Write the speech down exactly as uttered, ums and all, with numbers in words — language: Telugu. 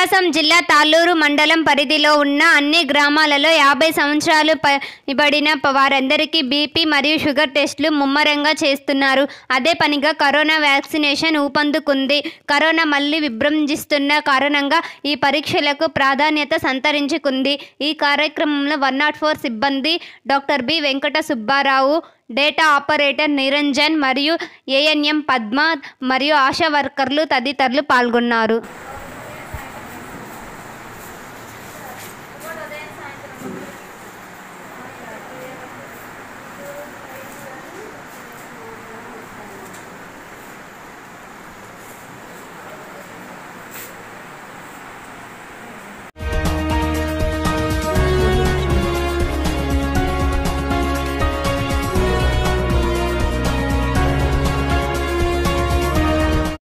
ప్రకాశం జిల్లా తాళ్ళూరు మండలం పరిధిలో ఉన్న అన్ని గ్రామాలలో యాభై సంవత్సరాలు పైబడిన వారందరికీ బీపీ మరియు షుగర్ టెస్టులు ముమ్మరంగా చేస్తున్నారు. అదే పనిగా కరోనా వ్యాక్సినేషన్ ఊపందుకుంది. కరోనా మళ్లీ విజృంభిస్తున్న కారణంగా ఈ పరీక్షలకు ప్రాధాన్యత సంతరించుకుంది. ఈ కార్యక్రమంలో వన్ నాట్ ఫోర్ సిబ్బంది doctor B Venkata Subbarao, data operator Niranjan మరియు ఏఎన్ఎం పద్మ మరియు ఆశా వర్కర్లు తదితరులు పాల్గొన్నారు.